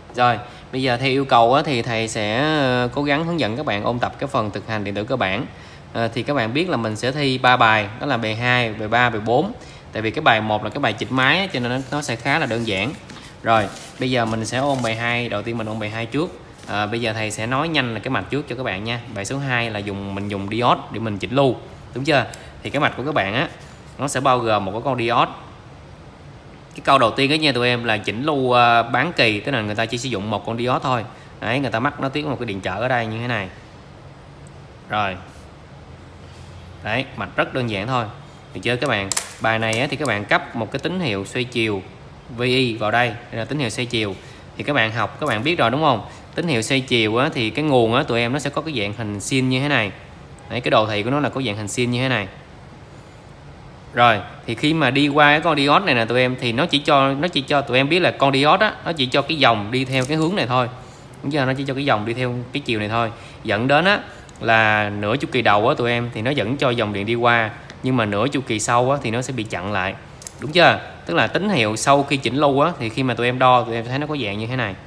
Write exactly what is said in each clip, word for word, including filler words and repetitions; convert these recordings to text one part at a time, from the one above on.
Rồi, bây giờ theo yêu cầu á, thì thầy sẽ cố gắng hướng dẫn các bạn ôn tập cái phần thực hành điện tử cơ bản. À, thì các bạn biết là mình sẽ thi ba bài, đó là bài hai, bài ba, bài bốn. Tại vì cái bài một là cái bài chỉnh máy cho nên nó sẽ khá là đơn giản. Rồi, bây giờ mình sẽ ôn bài hai, đầu tiên mình ôn bài hai trước. À, bây giờ thầy sẽ nói nhanh là cái mạch trước cho các bạn nha. Bài số hai là dùng mình dùng diode để mình chỉnh lưu, đúng chưa? Thì cái mạch của các bạn á nó sẽ bao gồm một cái con diode. Cái câu đầu tiên đó nha tụi em là chỉnh lưu uh, bán kỳ, tức là người ta chỉ sử dụng một con diode thôi. Đấy, người ta mắc nó tiếp một cái điện trở ở đây như thế này. Rồi. Đấy, mạch rất đơn giản thôi. Được chưa các bạn? Bài này á, thì các bạn cấp một cái tín hiệu xoay chiều vê i vào đây, đây là tín hiệu xoay chiều. Thì các bạn học các bạn biết rồi đúng không? Tín hiệu xoay chiều á, thì cái nguồn á, tụi em nó sẽ có cái dạng hình sin như thế này. Đấy, cái đồ thị của nó là có dạng hình sin như thế này. Rồi, thì khi mà đi qua cái con diode này nè tụi em, thì nó chỉ cho nó chỉ cho tụi em biết là con diode á, nó chỉ cho cái dòng đi theo cái hướng này thôi. Đúng chưa? Nó chỉ cho cái dòng đi theo cái chiều này thôi. Dẫn đến á là nửa chu kỳ đầu á tụi em thì nó vẫn cho dòng điện đi qua, nhưng mà nửa chu kỳ sau á thì nó sẽ bị chặn lại. Đúng chưa? Tức là tín hiệu sau khi chỉnh lưu á thì khi mà tụi em đo tụi em thấy nó có dạng như thế này.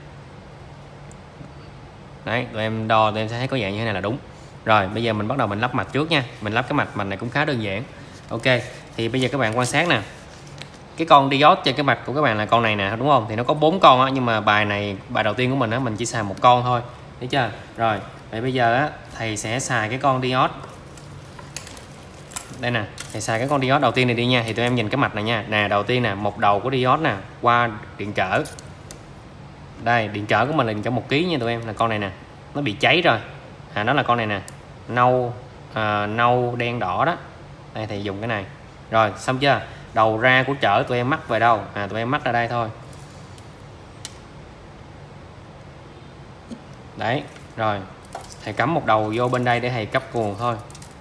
Đấy, tụi em đo tụi em sẽ thấy có dạng như thế này là đúng. Rồi, bây giờ mình bắt đầu mình lắp mạch trước nha. Mình lắp cái mạch mạch này cũng khá đơn giản. Ok, thì bây giờ các bạn quan sát nè. Cái con diode trên cái mạch của các bạn là con này nè, đúng không? Thì nó có bốn con á, nhưng mà bài này bài đầu tiên của mình á mình chỉ xài một con thôi. Thấy chưa? Rồi, vậy bây giờ á thầy sẽ xài cái con diode. Đây nè, thầy xài cái con diode đầu tiên này đi nha. Thì tụi em nhìn cái mạch này nha. Nè, đầu tiên nè, một đầu của diode nè qua điện trở. Đây, điện trở của mình là điện trở một ký nha tụi em, là con này nè. Nó bị cháy rồi. À, nó là con này nè. Nâu à, nâu đen đỏ đó. Đây thì dùng cái này. Rồi, xong chưa? Đầu ra của chở tụi em mắc về đâu? À, tụi em mắc ra đây thôi. Đấy, rồi. Thầy cắm một đầu vô bên đây để thầy cấp nguồn thôi.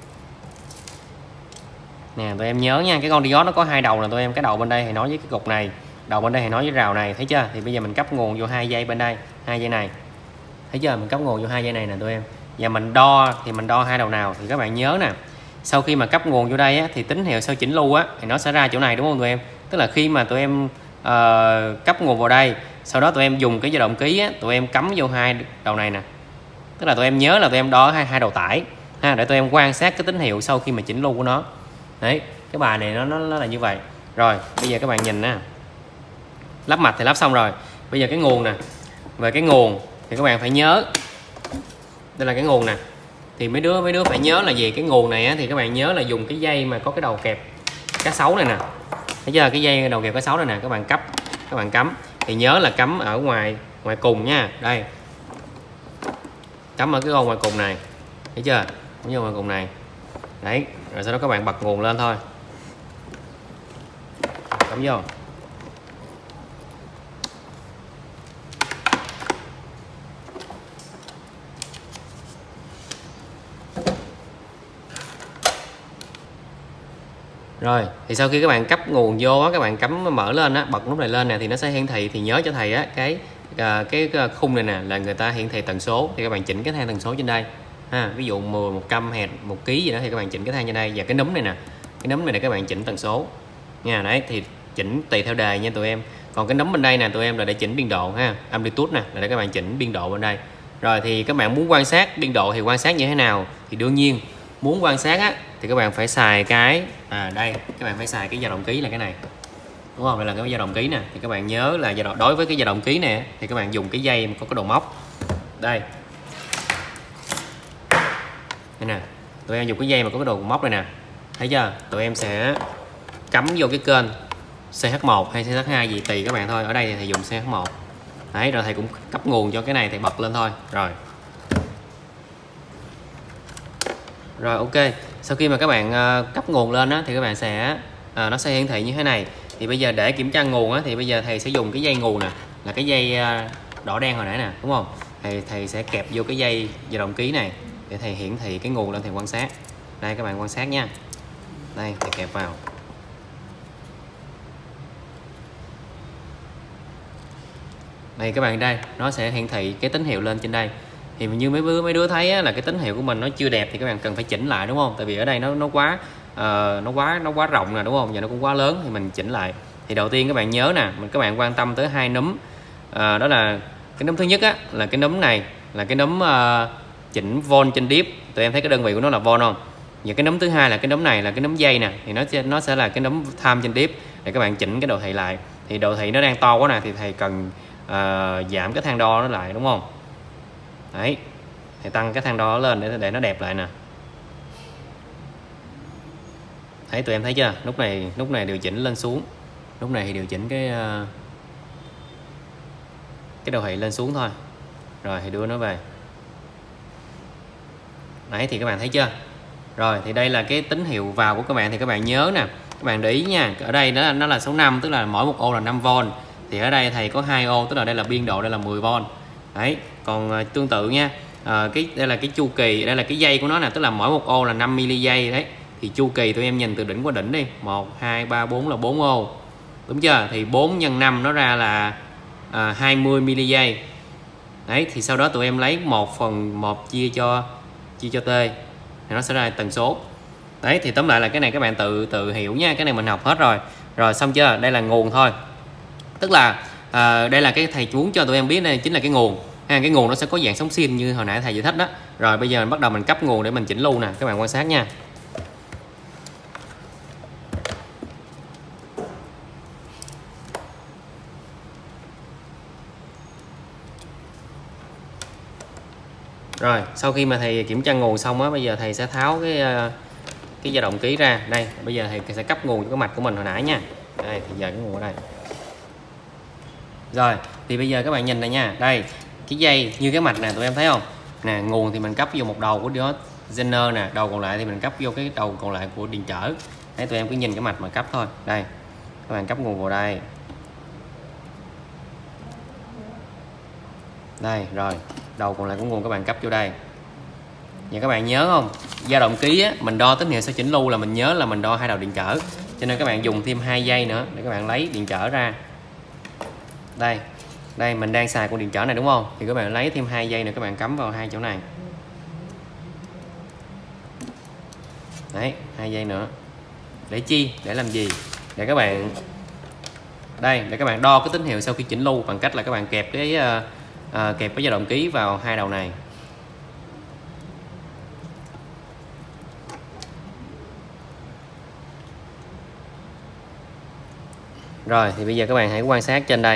Nè, tụi em nhớ nha, cái con diode nó có hai đầu là tụi em. Cái đầu bên đây thầy nói với cái cục này, đầu bên đây thầy nói với rào này, thấy chưa? Thì bây giờ mình cấp nguồn vô hai dây bên đây, hai dây này. Thấy chưa? Mình cấp nguồn vô hai dây này nè tụi em. Và mình đo thì mình đo hai đầu nào thì các bạn nhớ nè. Sau khi mà cấp nguồn vô đây á, thì tín hiệu sau chỉnh lưu á thì nó sẽ ra chỗ này đúng không tụi em? Tức là khi mà tụi em uh, cấp nguồn vào đây, sau đó tụi em dùng cái dao động ký á, tụi em cắm vô hai đầu này nè. Tức là tụi em nhớ là tụi em đo hai hai đầu tải ha, để tụi em quan sát cái tín hiệu sau khi mà chỉnh lưu của nó. Đấy, cái bài này nó nó, nó là như vậy. Rồi, bây giờ các bạn nhìn nè. Lắp mạch thì lắp xong rồi. Bây giờ cái nguồn nè. Về cái nguồn thì các bạn phải nhớ. Đây là cái nguồn nè. Thì mấy đứa mấy đứa phải nhớ là gì? Cái nguồn này á, thì các bạn nhớ là dùng cái dây mà có cái đầu kẹp cá sấu này nè. Thấy chưa? Cái dây đầu kẹp cá sấu này nè, các bạn cấp, các bạn cắm. Thì nhớ là cắm ở ngoài ngoài cùng nha. Đây. Cắm ở cái ô ngoài cùng này. Thấy chưa? Cắm vô ngoài cùng này. Đấy, rồi sau đó các bạn bật nguồn lên thôi. Cắm vô. Rồi, thì sau khi các bạn cấp nguồn vô á, các bạn cắm mở lên á, bật nút này lên nè thì nó sẽ hiển thị. Thì nhớ cho thầy á, cái cái khung này nè là người ta hiển thị tần số, thì các bạn chỉnh cái thang tần số trên đây ha. Ví dụ mười, một trăm Hz, một ký gì đó thì các bạn chỉnh cái thang trên đây. Và cái núm này nè, cái núm này để các bạn chỉnh tần số nha. Đấy, thì chỉnh tùy theo đề nha tụi em. Còn cái núm bên đây nè tụi em là để chỉnh biên độ ha, amplitude nè là để các bạn chỉnh biên độ bên đây. Rồi thì các bạn muốn quan sát biên độ thì quan sát như thế nào? Thì đương nhiên muốn quan sát á thì các bạn phải xài cái à đây, các bạn phải xài cái dao động ký là cái này. Đúng không? Đây là cái dao động ký nè. Thì các bạn nhớ là dao động, đối với cái dao động ký nè thì các bạn dùng cái dây có cái đầu móc. Đây. Đây nè. Tụi em dùng cái dây mà có cái đầu móc này nè. Thấy chưa? Tụi em sẽ cắm vô cái kênh xê hát một hay xê hát hai gì tùy các bạn thôi. Ở đây thì thầy dùng xê hát một. Đấy, rồi thầy cũng cấp nguồn cho cái này thì bật lên thôi. Rồi. Rồi ok. Sau khi mà các bạn uh, cấp nguồn lên á thì các bạn sẽ uh, nó sẽ hiển thị như thế này. Thì bây giờ để kiểm tra nguồn á thì bây giờ thầy sẽ dùng cái dây nguồn nè, là cái dây uh, đỏ đen hồi nãy nè, đúng không? Thầy thầy sẽ kẹp vô cái dây dao động ký này để thầy hiển thị cái nguồn lên, thầy quan sát. Đây các bạn quan sát nha. Đây, thầy kẹp vào. Đây các bạn, đây nó sẽ hiển thị cái tín hiệu lên trên đây. Thì như mấy đứa mấy đứa thấy á, là cái tín hiệu của mình nó chưa đẹp thì các bạn cần phải chỉnh lại, đúng không? Tại vì ở đây nó nó quá uh, nó quá nó quá rộng nè, đúng không? Và nó cũng quá lớn thì mình chỉnh lại. Thì đầu tiên các bạn nhớ nè, mình các bạn quan tâm tới hai núm, uh, đó là Cái núm thứ nhất á là cái núm này, là cái núm uh, chỉnh volt trên diep. Tụi em thấy cái đơn vị của nó là volt không? Và cái núm thứ hai là cái núm này, là cái núm dây nè, thì nó sẽ nó sẽ là cái núm time trên diep để các bạn chỉnh cái đồ thị lại. Thì đồ thị nó đang to quá nè, thì thầy cần uh, giảm cái thang đo nó lại, đúng không? Đấy, thì tăng cái thang đo lên để để nó đẹp lại nè. Thấy tụi em thấy chưa? Lúc này lúc này điều chỉnh lên xuống, lúc này thì điều chỉnh cái uh, cái đồ thị lên xuống thôi. Rồi thì đưa nó về. Đấy, thì các bạn thấy chưa? Rồi thì đây là cái tín hiệu vào của các bạn, thì các bạn nhớ nè, các bạn để ý nha, ở đây nó nó là số năm, tức là mỗi một ô là năm volt. Thì ở đây thầy có hai ô, tức là đây là biên độ, đây là mười volt. Đấy, còn uh, tương tự nha, uh, cái đây là cái chu kỳ, đây là cái dây của nó nè, tức là mỗi một ô là năm mi-li giây. Đấy, thì chu kỳ tụi em nhìn từ đỉnh qua đỉnh đi, một hai ba bốn là bốn ô. Đúng chưa? Thì bốn nhân năm nó ra là uh, hai mươi mi-li giây. Đấy, thì sau đó tụi em lấy một phần một chia cho chia cho t thì nó sẽ ra tần số. Đấy, thì tóm lại là cái này các bạn tự tự hiểu nha, cái này mình học hết rồi. Rồi xong chưa? Đây là nguồn thôi, tức là à, đây là cái thầy muốn cho tụi em biết, đây chính là cái nguồn ha. Cái nguồn nó sẽ có dạng sóng sin như hồi nãy thầy giải thích đó. Rồi bây giờ mình bắt đầu mình cấp nguồn để mình chỉnh lưu nè, các bạn quan sát nha. Rồi sau khi mà thầy kiểm tra nguồn xong á, bây giờ thầy sẽ tháo cái cái dao động ký ra. Đây, bây giờ thầy sẽ cấp nguồn cho cái mạch của mình hồi nãy nha. Đây, thì giờ cái nguồn ở đây. Rồi, thì bây giờ các bạn nhìn này nha. Đây, cái dây như cái mạch nè, tụi em thấy không? Nè, nguồn thì mình cấp vô một đầu của diode Zener nè, đầu còn lại thì mình cấp vô cái đầu còn lại của điện trở. Đấy, tụi em cứ nhìn cái mạch mà cấp thôi. Đây, các bạn cấp nguồn vào đây. Đây, rồi, đầu còn lại của nguồn các bạn cấp vô đây. Và các bạn nhớ không, dao động ký á, mình đo tín hiệu sau chỉnh lưu là mình nhớ là mình đo hai đầu điện trở, cho nên các bạn dùng thêm hai dây nữa để các bạn lấy điện trở ra. Đây, đây mình đang xài con điện trở này đúng không, thì các bạn lấy thêm hai dây nữa, các bạn cắm vào hai chỗ này. Đấy, hai dây nữa để chi, để làm gì, để các bạn đây để các bạn đo cái tín hiệu sau khi chỉnh lưu bằng cách là các bạn kẹp cái uh, uh, kẹp cái dao động ký vào hai đầu này. Rồi thì bây giờ các bạn hãy quan sát trên đây.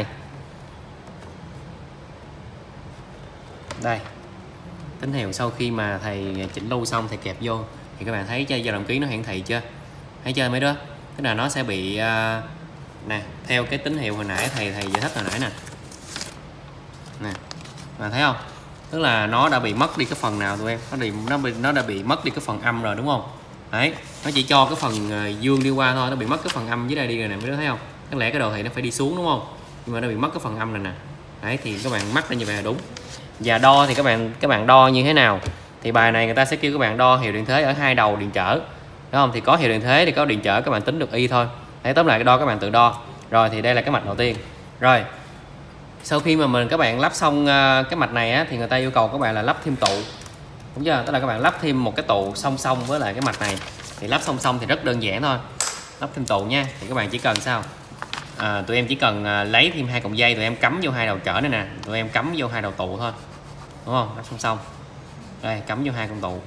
Đây, tín hiệu sau khi mà thầy chỉnh lưu xong thầy kẹp vô thì các bạn thấy cho dao động ký nó hiển thị chưa? Thấy chưa mấy đứa? Tức là nó sẽ bị uh, nè, theo cái tín hiệu hồi nãy thầy thầy giải thích hồi nãy nè. Nè, bạn thấy không? Tức là nó đã bị mất đi cái phần nào tụi em, nó bị nó bị nó đã bị mất đi cái phần âm rồi đúng không? Đấy, nó chỉ cho cái phần uh, dương đi qua thôi, nó bị mất cái phần âm dưới đây đi rồi nè, mấy đứa thấy không? Đáng lẽ cái đồ thị nó phải đi xuống đúng không, nhưng mà nó bị mất cái phần âm này nè. Đấy, thì các bạn mắc ra như vậy là đúng. Và đo thì các bạn các bạn đo như thế nào, thì bài này người ta sẽ kêu các bạn đo hiệu điện thế ở hai đầu điện trở, đúng không? Thì có hiệu điện thế thì có điện trở, các bạn tính được y thôi. Đấy, tóm lại cái đo các bạn tự đo. Rồi thì đây là cái mạch đầu tiên. Rồi sau khi mà mình các bạn lắp xong uh, cái mạch này á, thì người ta yêu cầu các bạn là lắp thêm tụ, đúng chưa? Tức là các bạn lắp thêm một cái tụ song song với lại cái mạch này. Thì lắp song song thì rất đơn giản thôi, lắp thêm tụ nha. Thì các bạn chỉ cần sao, à, tụi em chỉ cần à, lấy thêm hai cọng dây, tụi em cắm vô hai đầu trở này nè, tụi em cắm vô hai đầu tụ thôi, đúng không? Lắp song song. Đây, cắm vô hai con tụ,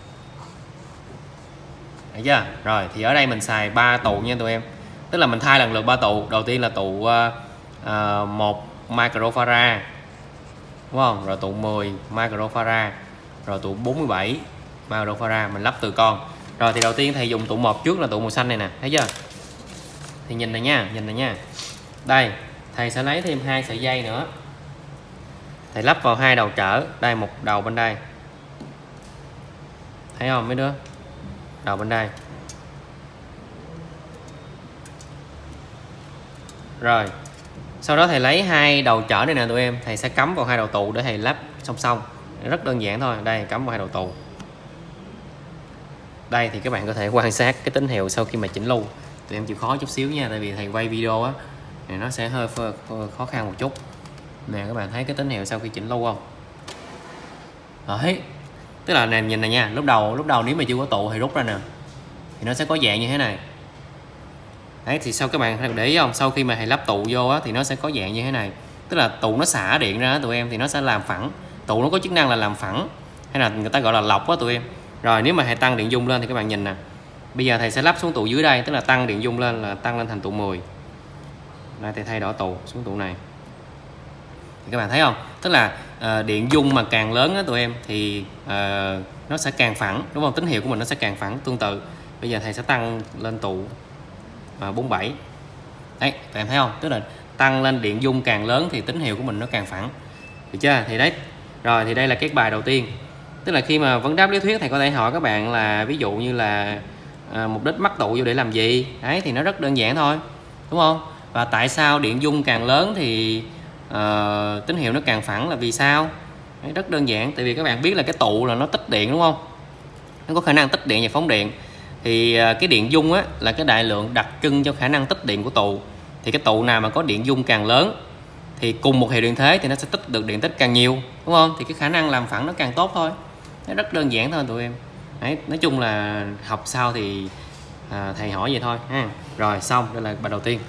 thấy chưa? Rồi thì ở đây mình xài ba tụ nha tụi em, tức là mình thay lần lượt ba tụ. Đầu tiên là tụ uh, uh, một microfarad, đúng không? Rồi tụ mười microfarad, rồi tụ bốn mươi bảy microfarad, mình lắp từ con. Rồi thì đầu tiên thầy dùng tụ một trước là tụ màu xanh này nè, thấy chưa? Thì nhìn này nha, nhìn này nha. Đây, thầy sẽ lấy thêm hai sợi dây nữa, thầy lắp vào hai đầu trở. Đây, một đầu bên đây, thấy không mấy đứa? Đầu bên đây. Rồi sau đó thầy lấy hai đầu trở này nè tụi em, thầy sẽ cắm vào hai đầu tụ để thầy lắp song song. Rất đơn giản thôi. Đây, cắm vào hai đầu tụ. Đây thì các bạn có thể quan sát cái tín hiệu sau khi mà chỉnh lưu. Tụi em chịu khó chút xíu nha, tại vì thầy quay video á thì nó sẽ hơi khó khăn một chút. Nè, các bạn thấy cái tín hiệu sau khi chỉnh lưu không? Đấy, tức là nè, nhìn này nha, lúc đầu lúc đầu nếu mà chưa có tụ thì rút ra nè, thì nó sẽ có dạng như thế này. Đấy, thì sau các bạn để ý không, sau khi mà thầy lắp tụ vô á thì nó sẽ có dạng như thế này. tức là tụ nó xả điện ra tụi em thì nó sẽ làm phẳng, tụ nó có chức năng là làm phẳng hay là người ta gọi là lọc á tụi em. Rồi nếu mà thầy tăng điện dung lên thì các bạn nhìn nè, bây giờ thầy sẽ lắp xuống tụ dưới đây, tức là tăng điện dung lên là tăng lên thành tụ mười. Đây thầy thay đổi tụ xuống tụ này thì các bạn thấy không, tức là uh, điện dung mà càng lớn á tụi em thì uh, nó sẽ càng phẳng, đúng không, tín hiệu của mình nó sẽ càng phẳng. Tương tự bây giờ thầy sẽ tăng lên tụ uh, bốn mươi bảy. Đấy các em thấy không, tức là tăng lên điện dung càng lớn thì tín hiệu của mình nó càng phẳng, được chưa? Thì đấy, rồi thì đây là cái bài đầu tiên. Tức là khi mà vấn đáp lý thuyết thầy có thể hỏi các bạn là ví dụ như là à, mục đích mắc tụ vô để làm gì, đấy thì nó rất đơn giản thôi, đúng không? Và tại sao điện dung càng lớn thì uh, tín hiệu nó càng phẳng là vì sao? Đấy, rất đơn giản, tại vì các bạn biết là cái tụ là nó tích điện, đúng không, nó có khả năng tích điện và phóng điện. Thì uh, cái điện dung á là cái đại lượng đặc trưng cho khả năng tích điện của tụ. Thì cái tụ nào mà có điện dung càng lớn thì cùng một hiệu điện thế thì nó sẽ tích được điện tích càng nhiều, đúng không? Thì cái khả năng làm phẳng nó càng tốt thôi. Nó rất đơn giản thôi tụi em. Đấy, nói chung là học sau thì à, thầy hỏi vậy thôi ha. Rồi xong, đây là bài đầu tiên.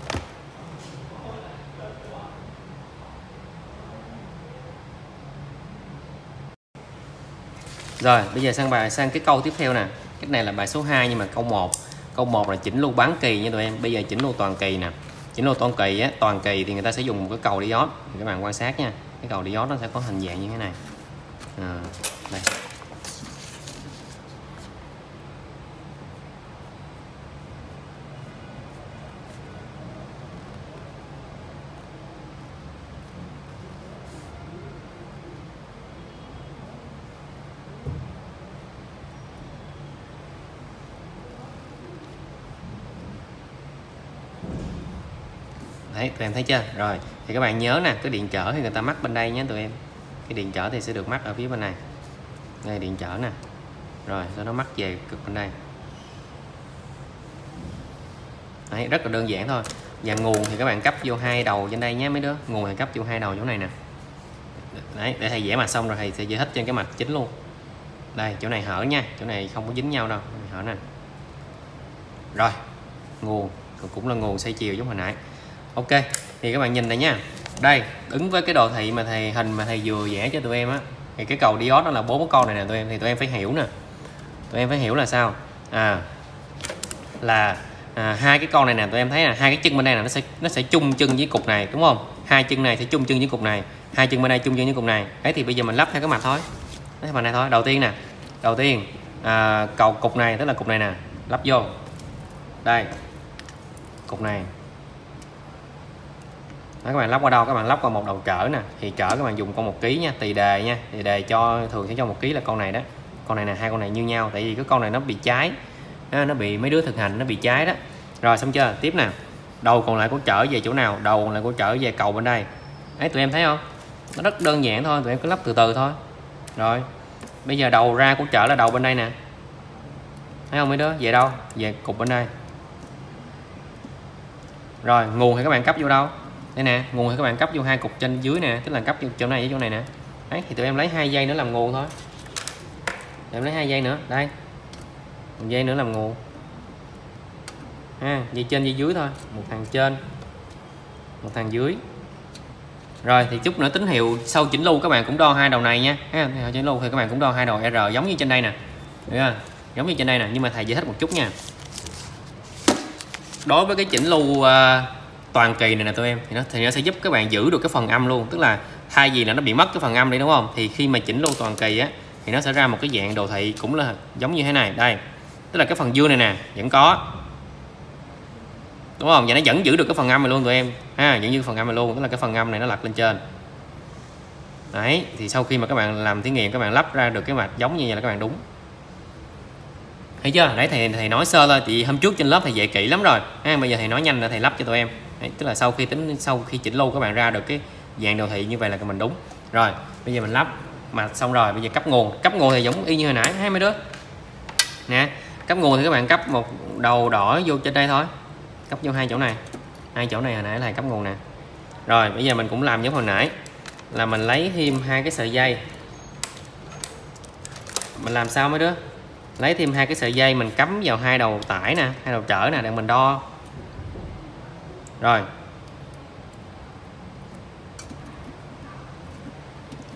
Rồi bây giờ sang bài sang cái câu tiếp theo nè. Cái này là bài số hai nhưng mà câu một. Câu một là chỉnh lưu bán kỳ nha tụi em. Bây giờ chỉnh lưu toàn kỳ nè. Chỉnh lưu toàn kỳ á, toàn kỳ thì người ta sẽ dùng một cái cầu diode. Thì các bạn quan sát nha. Cái cầu diode nó sẽ có hình dạng như thế này. À, đây. Đấy, tụi em thấy chưa? Rồi thì các bạn nhớ nè, cái điện trở thì người ta mắc bên đây nhé tụi em. Cái điện trở thì sẽ được mắc ở phía bên này. Đây điện trở nè. Rồi sau đó mắc về cực bên đây. Đấy, rất là đơn giản thôi. Và nguồn thì các bạn cấp vô hai đầu trên đây nhé mấy đứa. Nguồn thì cấp vô hai đầu chỗ này nè. Đấy, để thầy vẽ mặt xong rồi thầy sẽ giải thích trên cái mặt chính luôn. Đây, chỗ này hở nha, chỗ này không có dính nhau đâu, hở nè. Rồi, nguồn cũng là nguồn xoay chiều giống hồi nãy. Ok, thì các bạn nhìn đây nha. Đây, ứng với cái đồ thị mà thầy hình mà thầy vừa vẽ cho tụi em á, thì cái cầu diode đó là bốn con này nè tụi em, thì tụi em phải hiểu nè. Tụi em phải hiểu là sao? À là à, hai cái con này nè, tụi em thấy là hai cái chân bên đây là nó sẽ nó sẽ chung chân với cục này, đúng không? Hai chân này sẽ chung chân với cục này, hai chân bên đây chung chân với cục này. Đấy thì bây giờ mình lắp theo cái mặt thôi. Cái mặt này thôi. Đầu tiên nè. Đầu tiên à, cầu cục này tức là cục này nè, lắp vô. Đây. Cục này. Đó, các bạn lắp qua đâu? Các bạn lắp qua một đầu trở nè. Thì trở các bạn dùng con một ký nha, tùy đề nha. Tùy đề cho thường sẽ cho một ký là con này đó. Con này nè, hai con này như nhau, tại vì cái con này nó bị cháy. Đó, nó bị mấy đứa thực hành nó bị cháy đó. Rồi xong chưa? Tiếp nè. Đầu còn lại của trở về chỗ nào? Đầu còn lại của trở về cầu bên đây. Đấy tụi em thấy không? Nó rất đơn giản thôi, tụi em cứ lắp từ từ thôi. Rồi. Bây giờ đầu ra của trở là đầu bên đây nè. Thấy không mấy đứa? Về đâu? Về cục bên đây. Rồi, nguồn thì các bạn cấp vô đâu? Đây nè, nguồn thì các bạn cấp vô hai cục trên dưới nè, tức là cấp vô chỗ này với chỗ này nè. Đấy, thì tụi em lấy hai dây nữa làm nguồn thôi. Tụi em lấy hai dây nữa, đây. Một dây nữa làm nguồn. Ha, dây trên dây dưới thôi, một thằng trên, một thằng dưới. Rồi thì chút nữa tín hiệu sau chỉnh lưu các bạn cũng đo hai đầu này nha. Ha, chỉnh lưu thì các bạn cũng đo hai đầu R giống như trên đây nè. Được chưa? Giống như trên đây nè, nhưng mà thầy giải thích một chút nha. Đối với cái chỉnh lưu uh, toàn kỳ này nè tụi em thì nó thì nó sẽ giúp các bạn giữ được cái phần âm luôn, tức là thay vì là nó bị mất cái phần âm đi đúng không, thì khi mà chỉnh lưu toàn kỳ á thì nó sẽ ra một cái dạng đồ thị cũng là giống như thế này. Đây, tức là cái phần dương này nè vẫn có, đúng không, và nó vẫn giữ được cái phần âm này luôn tụi em ha, vẫn như phần âm này luôn, tức là cái phần âm này nó lật lên trên. Đấy, thì sau khi mà các bạn làm thí nghiệm các bạn lắp ra được cái mạch giống như vậy là các bạn đúng. Thấy chưa? Đấy thầy thầy nói sơ thôi, thì hôm trước trên lớp thầy dạy kỹ lắm rồi. Ha, bây giờ thầy nói nhanh là thầy lắp cho tụi em. Đấy, tức là sau khi tính sau khi chỉnh lưu các bạn ra được cái dạng đồ thị như vậy là mình đúng. Rồi, bây giờ mình lắp mà xong rồi, bây giờ cấp nguồn. Cấp nguồn thì giống y như hồi nãy hai mấy đứa. Nè, cấp nguồn thì các bạn cấp một đầu đỏ vô trên đây thôi. Cấp vô hai chỗ này. Hai chỗ này hồi nãy là cấp nguồn nè. Rồi, bây giờ mình cũng làm giống hồi nãy là mình lấy thêm hai cái sợi dây. Mình làm sao mấy đứa? Lấy thêm hai cái sợi dây mình cắm vào hai đầu tải nè, hai đầu trở nè để mình đo. Rồi.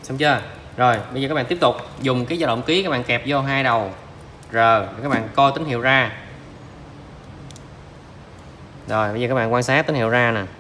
Xong chưa? Rồi bây giờ các bạn tiếp tục dùng cái dao động ký các bạn kẹp vô hai đầu R để các bạn coi tín hiệu ra. Rồi bây giờ các bạn quan sát tín hiệu ra nè.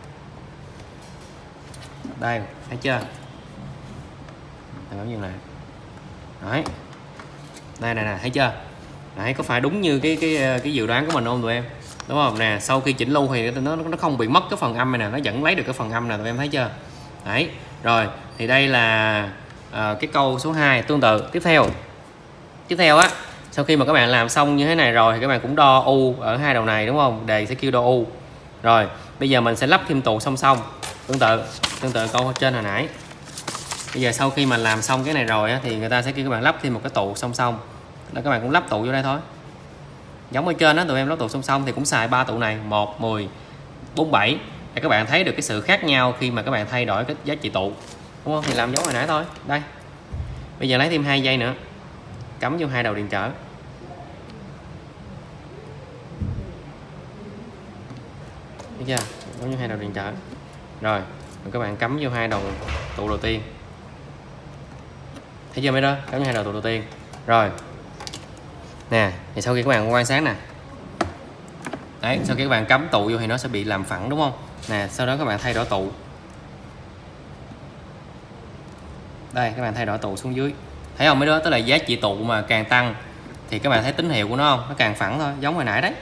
Đây, thấy chưa? Bấm dừng lại. Đấy. Đây này nè, thấy chưa? Đấy, có phải đúng như cái cái cái dự đoán của mình không tụi em? Đúng không? Nè, sau khi chỉnh lưu thì nó nó không bị mất cái phần âm này nè, nó vẫn lấy được cái phần âm nè, tụi em thấy chưa? Đấy. Rồi, thì đây là à, cái câu số hai. Tương tự tiếp theo. Tiếp theo á, sau khi mà các bạn làm xong như thế này rồi thì các bạn cũng đo U ở hai đầu này đúng không? Đề sẽ kêu đo U. Rồi, bây giờ mình sẽ lắp thêm tụ song song. Tương tự, tương tự câu trên hồi nãy. Bây giờ sau khi mà làm xong cái này rồi á, thì người ta sẽ kêu các bạn lắp thêm một cái tụ song song. Đó, các bạn cũng lắp tụ vô đây thôi. Giống ở trên đó tụi em lắp tụ song song thì cũng xài ba tụ này, một, mười, bốn, bảy để các bạn thấy được cái sự khác nhau khi mà các bạn thay đổi cái giá trị tụ. Đúng không? Thì làm giống hồi nãy thôi. Đây. Bây giờ lấy thêm hai dây nữa. Cắm vô hai đầu điện trở. Thấy chưa? Cắm vô hai đầu điện trở. Rồi, rồi các bạn cắm vô hai đầu tụ đầu tiên. Thấy chưa mấy đó? Cắm vô hai đầu tụ đầu tiên. Rồi. Nè, thì sau khi các bạn quan sát nè. Đấy, sau khi các bạn cắm tụ vô thì nó sẽ bị làm phẳng đúng không? Nè, sau đó các bạn thay đổi tụ. Đây, các bạn thay đổi tụ xuống dưới. Thấy không mấy đứa? Tức là giá trị tụ mà càng tăng thì các bạn thấy tín hiệu của nó không? Nó càng phẳng thôi, giống hồi nãy đấy.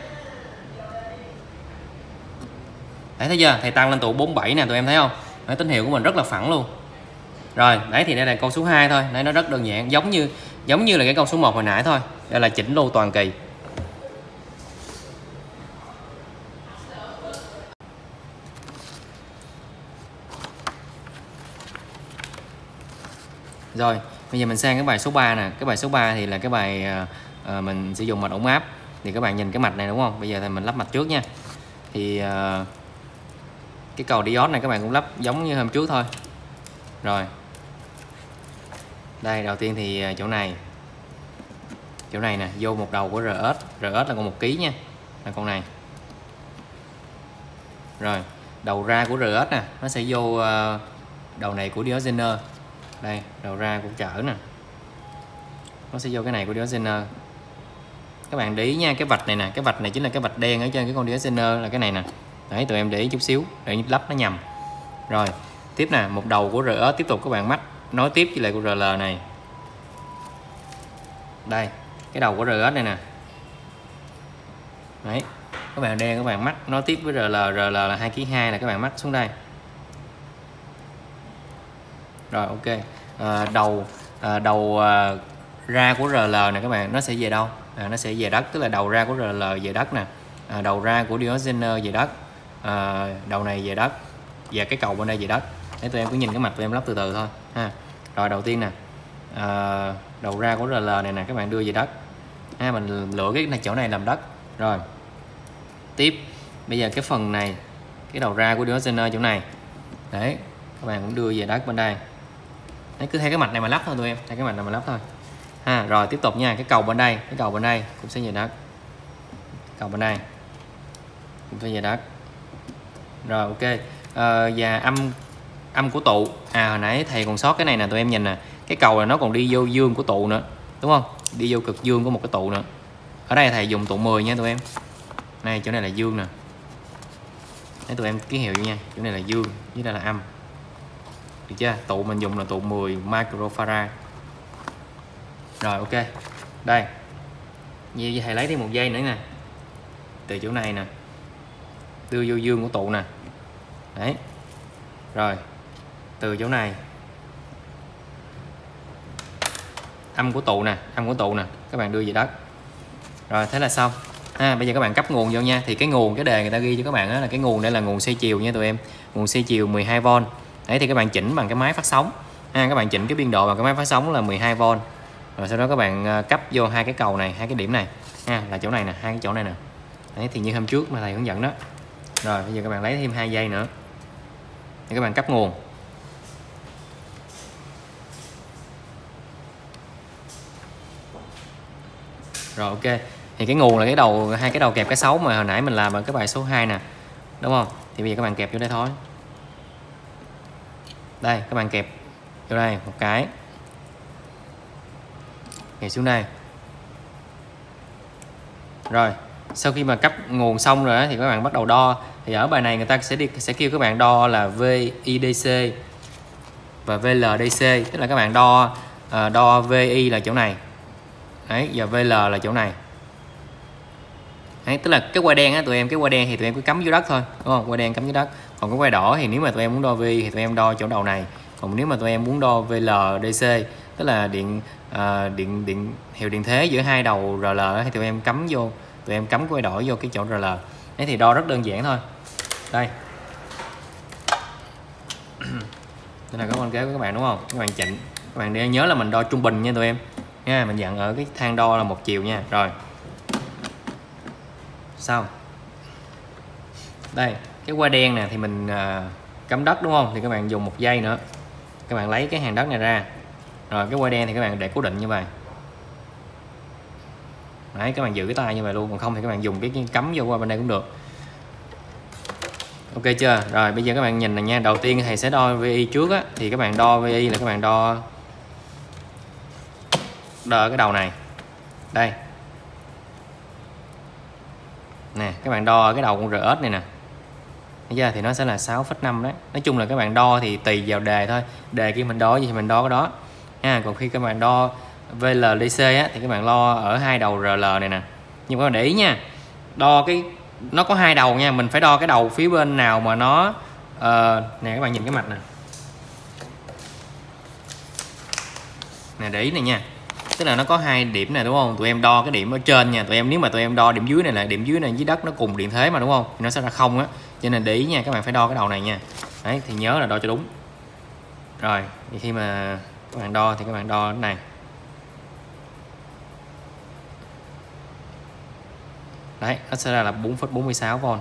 Đấy, thấy chưa? Thầy tăng lên tụ bốn bảy nè, tụi em thấy không? Đấy, tín hiệu của mình rất là phẳng luôn. Rồi, đấy thì đây là câu số hai thôi. Đấy, nó rất đơn giản, giống như giống như là cái câu số một hồi nãy thôi. Đây là chỉnh lưu toàn kỳ. Rồi, bây giờ mình sang cái bài số ba nè. Cái bài số ba thì là cái bài uh, mình sử dụng mạch ổn áp. Thì các bạn nhìn cái mạch này đúng không? Bây giờ thì mình lắp mạch trước nha. Thì uh, cái cầu diode này các bạn cũng lắp giống như hôm trước thôi. Rồi. Đây, đầu tiên thì chỗ này. Chỗ này nè, vô một đầu của rờ ét. rờ ét là con một ký nha. Là con này. Rồi, đầu ra của rờ ét nè, nó sẽ vô uh, đầu này của diode Zener. Đây, đầu ra của chở nè. Nó sẽ vô cái này của diode Zener. Các bạn để ý nha, cái vạch này nè, cái vạch này chính là cái vạch đen ở trên cái con diode Zener là cái này nè. Đấy, tụi em để ý chút xíu để lắp nó nhầm. Rồi, tiếp nè, một đầu của rờ ét tiếp tục các bạn mắc nối tiếp với lại của rờ lờ này. Đây, cái đầu của rờ ét này nè. Đấy, các bạn đen các bạn mắc nối tiếp với rờ lờ, rờ lờ là hai ki lô hai là các bạn mắc xuống đây. Rồi ok. À, đầu à, đầu à, ra của rờ lờ này các bạn nó sẽ về đâu? À, nó sẽ về đất, tức là đầu ra của rờ lờ về đất nè. À, đầu ra của diode Zener về đất. À, đầu này về đất và cái cầu bên đây về đất. Để tụi em cứ nhìn cái mạch tụi em lắp từ từ thôi ha. Rồi đầu tiên nè, à, đầu ra của rờ lờ này nè các bạn đưa về đất. Ha, mình lựa cái này chỗ này làm đất. Rồi tiếp bây giờ cái phần này, cái đầu ra của diode Zener chỗ này. Đấy, các bạn cũng đưa về đất bên đây. Đấy, cứ theo cái mạch này mà lắp thôi tụi em, theo cái mạch này mà lắp thôi ha. Rồi tiếp tục nha, cái cầu bên đây, cái cầu bên đây cũng sẽ về đất, cầu bên đây cũng sẽ về đất. Rồi ok. À, và âm âm của tụ, à hồi nãy thầy còn sót cái này nè tụi em nhìn nè, cái cầu này nó còn đi vô dương của tụ nữa đúng không, đi vô cực dương của một cái tụ nữa. Ở đây thầy dùng tụ mười nha tụi em, này chỗ này là dương nè. Đấy, tụi em ký hiệu nha, chỗ này là dương với đây là âm, được chưa? Tụ mình dùng là tụ mười microfarad. Rồi ok. Đây, như thầy lấy thêm một dây nữa nè, từ chỗ này nè đưa vô dương của tụ nè. Đấy, rồi từ chỗ này âm của tụ nè, âm của tụ nè các bạn đưa về đất. Rồi thế là xong. À, bây giờ các bạn cấp nguồn vô nha. Thì cái nguồn, cái đề người ta ghi cho các bạn đó là cái nguồn đây là nguồn xoay chiều nha tụi em, nguồn xoay chiều mười hai vôn. Đấy thì các bạn chỉnh bằng cái máy phát sóng. À, các bạn chỉnh cái biên độ bằng cái máy phát sóng là mười hai vôn. Rồi sau đó các bạn cấp vô hai cái cầu này, hai cái điểm này. À, là chỗ này nè, hai cái chỗ này nè. Đấy thì như hôm trước mà thầy hướng dẫn đó. Rồi bây giờ các bạn lấy thêm hai dây nữa. Thì các bạn cấp nguồn. Rồi ok. Thì cái nguồn là cái đầu, hai cái đầu kẹp cái sáu mà hồi nãy mình làm ở cái bài số hai nè. Đúng không? Thì bây giờ các bạn kẹp vô đây thôi. Đây, các bạn kẹp vô đây một cái, nhảy xuống đây. Rồi sau khi mà cấp nguồn xong rồi đó, thì các bạn bắt đầu đo. Thì ở bài này người ta sẽ đi sẽ kêu các bạn đo là vê i đê xê và vê lờ đê xê, tức là các bạn đo uh, đo vê i là chỗ này đấy, và vê lờ là chỗ này đấy, tức là cái que đen á tụi em, cái que đen thì tụi em cứ cắm dưới đất thôi, đúng không? Que đen cắm dưới đất. Còn cái que đỏ thì nếu mà tụi em muốn đo vê i thì tụi em đo chỗ đầu này. Còn nếu mà tụi em muốn đo vê lờ đê xê, tức là điện uh, điện điện hiệu điện thế giữa hai đầu rờ lờ thì tụi em cắm vô, tụi em cắm que đỏ vô cái chỗ rờ lờ. Đấy thì đo rất đơn giản thôi. Đây. Đây là cái con kế của các bạn, đúng không? Các bạn chỉnh, các bạn để nhớ là mình đo trung bình nha tụi em nha, mình dặn ở cái thang đo là một chiều nha. Rồi xong đây, cái que đen nè thì mình uh, cắm đất, đúng không? Thì các bạn dùng một dây nữa, các bạn lấy cái hàng đất này ra. Rồi cái que đen thì các bạn để cố định như vậy. Đấy, các bạn giữ cái tay như vậy luôn, còn không thì các bạn dùng cái cắm vô qua bên đây cũng được. Ok chưa? Rồi bây giờ các bạn nhìn này nha, đầu tiên thầy sẽ đo vê i trước á, thì các bạn đo vê i là các bạn đo đo cái đầu này. Đây. Nè, các bạn đo cái đầu con rờ ét này nè. Thấy chưa? Thì nó sẽ là sáu phẩy năm đấy. Nói chung là các bạn đo thì tùy vào đề thôi. Đề kia mình đo gì thì mình đo cái đó. Ha, còn khi các bạn đo vê lờ đê xê á thì các bạn lo ở hai đầu rờ lờ này nè. Nhưng các bạn để ý nha. Đo cái nó có hai đầu nha, mình phải đo cái đầu phía bên nào mà nó uh, nè các bạn nhìn cái mặt nè. Nè để ý này nha. Tức là nó có hai điểm này, đúng không? Tụi em đo cái điểm ở trên nha. Tụi em nếu mà tụi em đo điểm dưới này là điểm dưới này dưới đất nó cùng điện thế mà, đúng không? Thì nó sẽ ra không á. Cho nên để ý nha, các bạn phải đo cái đầu này nha. Đấy thì nhớ là đo cho đúng. Rồi, thì khi mà các bạn đo thì các bạn đo cái này. Đấy, nó sẽ ra là bốn phẩy bốn mươi sáu vôn.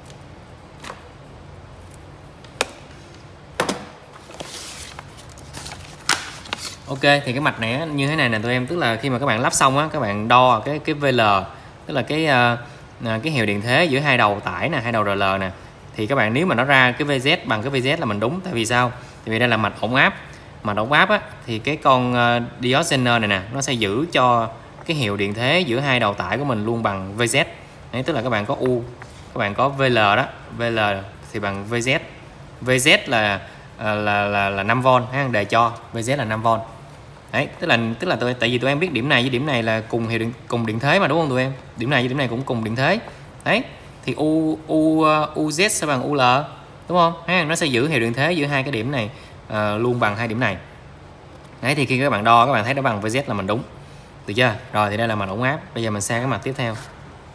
Ok, thì cái mạch này như thế này nè tụi em, tức là khi mà các bạn lắp xong á, các bạn đo cái cái vê lờ, tức là cái uh, cái hiệu điện thế giữa hai đầu tải nè, hai đầu rờ lờ nè. Thì các bạn nếu mà nó ra cái vê dét bằng cái vê dét là mình đúng, tại vì sao? Tại vì đây là mạch ổn áp. Mạch ổn áp á thì cái con uh, diode zener này nè, nó sẽ giữ cho cái hiệu điện thế giữa hai đầu tải của mình luôn bằng vê dét. Đấy, tức là các bạn có U, các bạn có vê lờ đó, vê lờ thì bằng vê dét. vê dét là là là là năm vôn ha, đề cho vê dét là năm vôn. Đấy, tức là tức là tôi tại vì tụi em biết điểm này với điểm này là cùng hiệu điện cùng điện thế mà, đúng không tụi em? Điểm này với điểm này cũng cùng điện thế. Đấy, thì U U UZ sẽ bằng u lờ, đúng không? Ha, nó sẽ giữ hiệu điện thế giữa hai cái điểm này uh, luôn bằng hai điểm này. Đấy thì khi các bạn đo các bạn thấy nó bằng vê dét là mình đúng. Được chưa? Rồi thì đây là mạch ổn áp. Bây giờ mình sang cái mặt tiếp theo.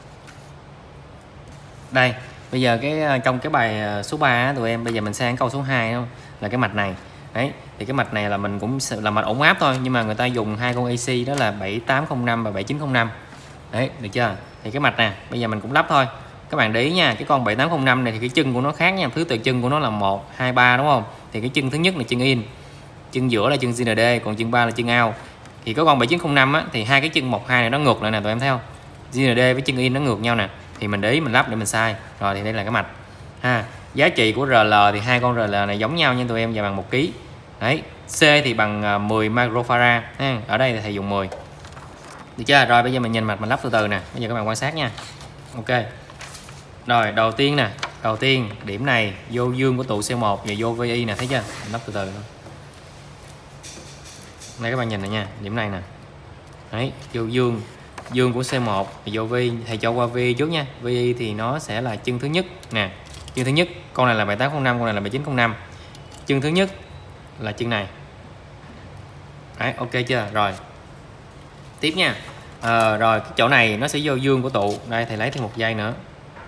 Đây, bây giờ cái trong cái bài số ba tụi em, bây giờ mình sang câu số hai không? Là cái mạch này. Đấy, thì cái mạch này là mình cũng là mạch ổn áp thôi, nhưng mà người ta dùng hai con a xê đó là bảy tám không năm và bảy chín không năm. Đấy, được chưa? Thì cái mạch nè, bây giờ mình cũng lắp thôi. Các bạn để ý nha, cái con bảy tám không năm này thì cái chân của nó khác nha, thứ tự chân của nó là một, hai, ba, đúng không? Thì cái chân thứ nhất là chân in, chân giữa là chân giê en đê, còn chân ba là chân out. Thì có con bảy chín không năm á thì hai cái chân một, hai này nó ngược lại nè tụi em thấy không? giê en đê với chân in nó ngược nhau nè. Thì mình để ý mình lắp để mình sai. Rồi thì đây là cái mạch. Ha, giá trị của rờ lờ thì hai con rờ lờ này giống nhau nha tụi em, và bằng một ký. Đấy, C thì bằng mười microfarad ha. Ở đây thì thầy dùng mười. Được chưa? Rồi bây giờ mình nhìn mạch mình lắp từ từ nè. Bây giờ các bạn quan sát nha. Ok. Rồi, đầu tiên nè, đầu tiên điểm này vô dương của tụ xê một và vô vê i nè, thấy chưa? Mình lắp từ từ thôi. Đây các bạn nhìn này nha, điểm này nè. Đấy, vô dương dương của xê một thì vô vê i, thầy cho qua vê i trước nha. vê i thì nó sẽ là chân thứ nhất nè. Chân thứ nhất, con này là bảy tám không năm, con này là bảy chín không năm. Chân thứ nhất là chân này. Đấy, ok chưa? Rồi. Tiếp nha. À, rồi cái chỗ này nó sẽ vô dương của tụ. Đây thầy lấy thêm một dây nữa.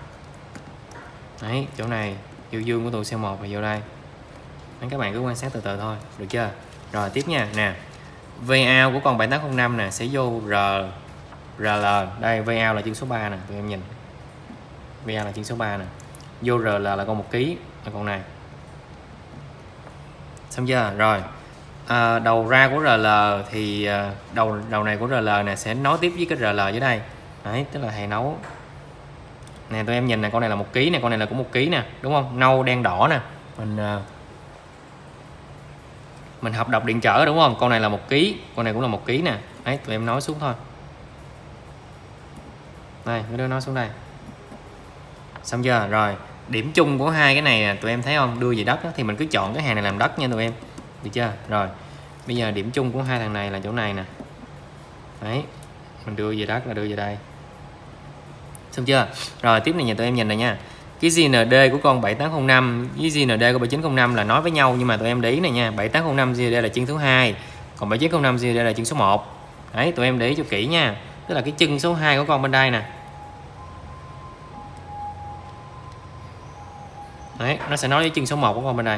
Đấy, chỗ này vô dương của tụ xê một và vô đây. Đấy, các bạn cứ quan sát từ từ thôi, được chưa? Rồi tiếp nha, nè. vê out của con bảy tám không năm nè sẽ vô R rờ lờ. Đây vê out là chân số ba nè, tụi em nhìn. vê out là chân số ba nè. Vô rờ lờ là con một ký là con này. Xong chưa? Rồi. À, đầu ra của rờ lờ thì đầu đầu này của rờ lờ nè sẽ nối tiếp với cái rờ lờ dưới đây. Đấy, tức là thầy nấu. Nè tụi em nhìn nè, con này là một ký nè, con này là cũng một ký nè, đúng không? Nâu đen đỏ nè. Mình mình học đọc điện trở đúng không, con này là một ký, con này cũng là một ký nè. Đấy, tụi em nói xuống thôi. Đây, mấy đứa nói xuống đây. Xong chưa? Rồi, điểm chung của hai cái này nè, tụi em thấy không? Đưa về đất đó, thì mình cứ chọn cái hàng này làm đất nha tụi em. Được chưa? Rồi, bây giờ điểm chung của hai thằng này là chỗ này nè. Đấy, mình đưa về đất là đưa về đây. Xong chưa? Rồi, tiếp này nhìn tụi em nhìn này nha. Cái giê en đê của con bảy tám không năm với giê en đê của bảy chín không năm là nói với nhau, nhưng mà tụi em để ý này nha, bảy tám không năm giê en đê là chân số hai, còn bảy chín không năm giê en đê là chân số một. Đấy, tụi em để ý cho kỹ nha. Tức là cái chân số hai của con bên đây nè. Đấy, nó sẽ nói với chân số một của con bên đây.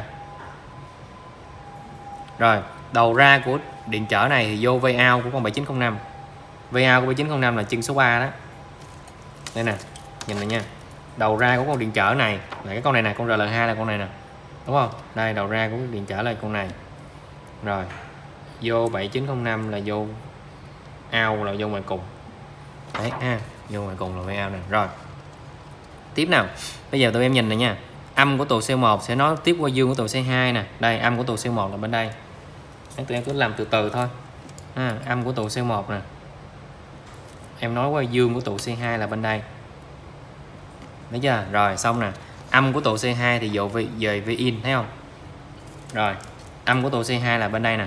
Rồi, đầu ra của điện trở này thì vô way out của con bảy chín không năm. Way out của bảy chín không năm là chân số ba đó. Đây nè, nhìn này nha. Đầu ra của con điện trở này là cái con này nè, con rờ lờ hai là con này nè. Đúng không? Đây, đầu ra của điện trở là con này. Rồi, vô bảy chín không năm là vô out là vô ngoài cùng. Đấy ha, vô ngoài cùng là way out nè. Rồi. Tiếp nào. Bây giờ tụi em nhìn này nha. Âm của tụ xê một sẽ nói tiếp qua dương của tụ xê hai nè. Đây, âm của tụ xê một là bên đây. Đấy, tụi em cứ làm từ từ thôi. À, âm của tụ xê một nè. Em nói qua dương của tụ xê hai là bên đây. Thấy chưa? Rồi, xong nè. Âm của tụ xê hai thì dụ về, về V in, thấy không? Rồi, âm của tụ xê hai là bên đây nè.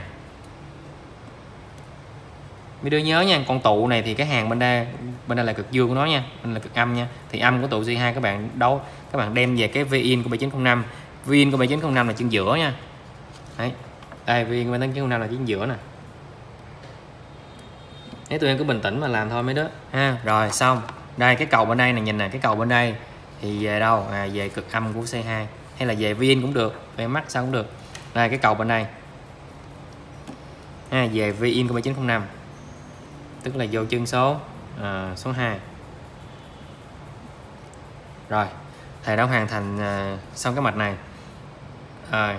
Mấy đứa nhớ nha, con tụ này thì cái hàng bên đây bên đây là cực dương của nó nha, bên là cực âm nha. Thì âm của tụ xê hai các bạn đấu các bạn đem về cái V in của bảy chín không năm. V in của bảy chín không năm là chân giữa nha. Đấy. Đây, V in của bảy chín không năm là chân giữa nè. Nếu tụi em cứ bình tĩnh mà làm thôi mấy đứa ha. Rồi xong. Đây cái cầu bên đây này, nhìn nè, cái cầu bên đây thì về đâu? À, về cực âm của xê hai hay là về V in cũng được, về mắt sao cũng được. Đây cái cầu bên đây. À, về V in của bảy chín không năm. Tức là vô chân số à, số hai. Rồi, thầy đã hoàn thành à, xong cái mạch này. À,